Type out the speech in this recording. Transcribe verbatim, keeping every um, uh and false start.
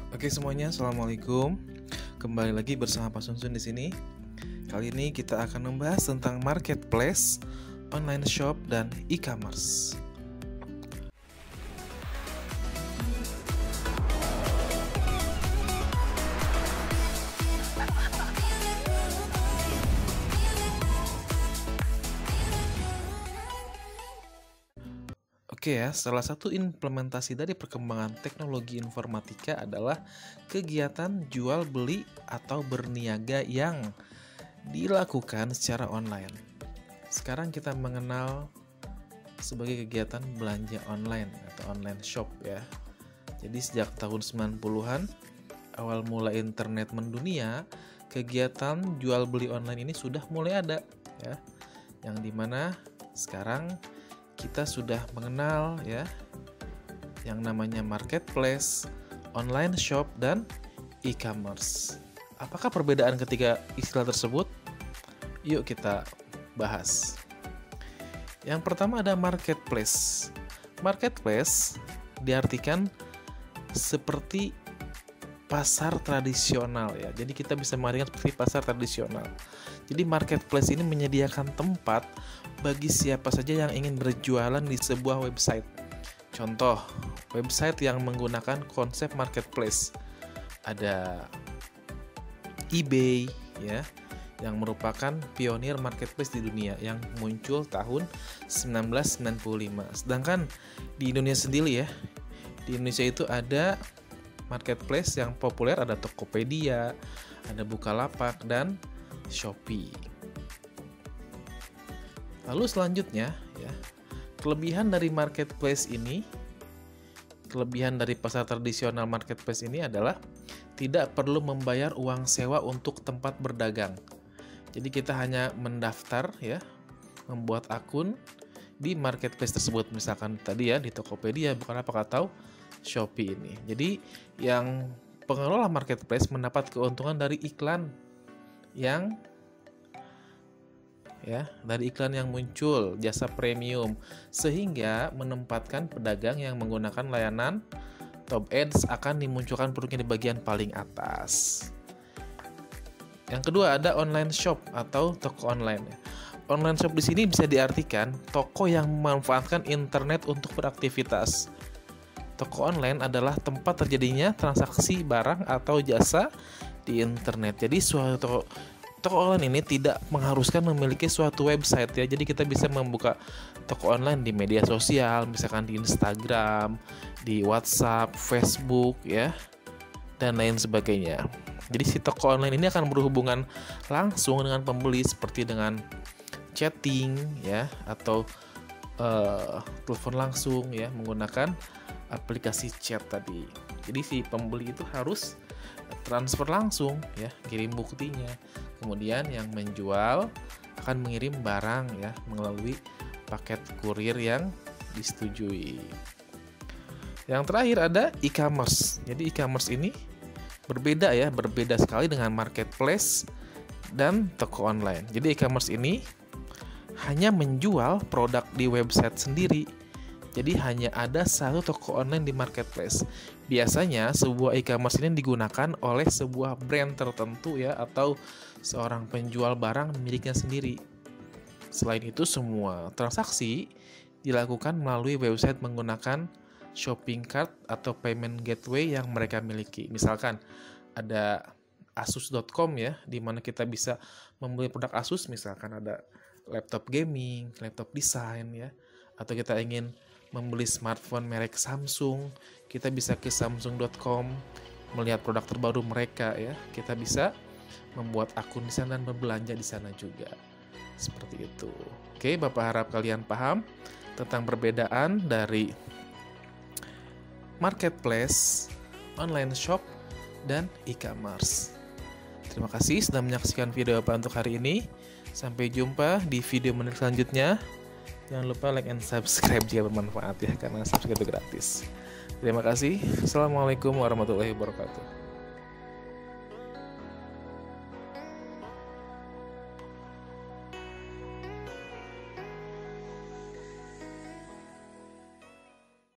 Oke semuanya, assalamualaikum. Kembali lagi bersama Pak Sunsun di sini. Kali ini kita akan membahas tentang marketplace, online shop, dan e-commerce. Oke ya, salah satu implementasi dari perkembangan teknologi informatika adalah kegiatan jual beli atau berniaga yang dilakukan secara online. Sekarang kita mengenal sebagai kegiatan belanja online atau online shop ya. Jadi sejak tahun sembilan puluhan, awal mula internet mendunia, kegiatan jual beli online ini sudah mulai ada ya. Yang dimana sekarang kita sudah mengenal ya yang namanya marketplace, online shop, dan e-commerce. Apakah perbedaan ketiga istilah tersebut? Yuk kita bahas. Yang pertama ada marketplace. Marketplace diartikan seperti pasar tradisional ya. Jadi kita bisa mengartikan seperti pasar tradisional. Jadi marketplace ini menyediakan tempat bagi siapa saja yang ingin berjualan di sebuah website. Contoh, website yang menggunakan konsep marketplace. Ada eBay ya, yang merupakan pionir marketplace di dunia yang muncul tahun sembilan belas sembilan puluh lima. Sedangkan di Indonesia sendiri ya, di Indonesia itu ada marketplace yang populer, ada Tokopedia, ada Bukalapak, dan Shopee. Lalu selanjutnya ya, kelebihan dari marketplace ini, kelebihan dari pasar tradisional marketplace ini adalah tidak perlu membayar uang sewa untuk tempat berdagang. Jadi kita hanya mendaftar ya, membuat akun di marketplace tersebut, misalkan tadi ya di Tokopedia, Bukalapak, atau Shopee ini. Jadi yang pengelola marketplace mendapat keuntungan dari iklan yang ya, dari iklan yang muncul, jasa premium, sehingga menempatkan pedagang yang menggunakan layanan top ads akan dimunculkan produknya di bagian paling atas. Yang kedua ada online shop atau toko online. Online shop di sini bisa diartikan toko yang memanfaatkan internet untuk beraktivitas. Toko online adalah tempat terjadinya transaksi barang atau jasa di internet. Jadi suatu toko, toko online ini tidak mengharuskan memiliki suatu website ya. Jadi kita bisa membuka toko online di media sosial, misalkan di Instagram, di WhatsApp, Facebook ya, dan lain sebagainya. Jadi si toko online ini akan berhubungan langsung dengan pembeli seperti dengan chatting ya, atau uh, telepon langsung ya, menggunakan aplikasi chat tadi. Jadi si pembeli itu harus transfer langsung ya, kirim buktinya. Kemudian yang menjual akan mengirim barang ya melalui paket kurir yang disetujui. Yang terakhir ada e-commerce. Jadi e-commerce ini berbeda ya, berbeda sekali dengan marketplace dan toko online. Jadi e-commerce ini hanya menjual produk di website sendiri. Jadi hanya ada satu toko online di marketplace. Biasanya sebuah e-commerce ini digunakan oleh sebuah brand tertentu ya, atau seorang penjual barang miliknya sendiri. Selain itu semua transaksi dilakukan melalui website menggunakan shopping cart atau payment gateway yang mereka miliki. Misalkan ada asus dot com ya, di mana kita bisa membeli produk Asus, misalkan ada laptop gaming, laptop desain ya, atau kita ingin membeli smartphone merek Samsung, kita bisa ke samsung dot com melihat produk terbaru mereka ya. Kita bisa membuat akun di sana dan berbelanja di sana juga. Seperti itu. Oke, Bapak harap kalian paham tentang perbedaan dari marketplace, online shop, dan e-commerce. Terima kasih sudah menyaksikan video Bapak untuk hari ini. Sampai jumpa di video menarik selanjutnya. Jangan lupa like and subscribe jika bermanfaat ya, karena subscribe itu gratis. Terima kasih. Assalamualaikum warahmatullahi wabarakatuh.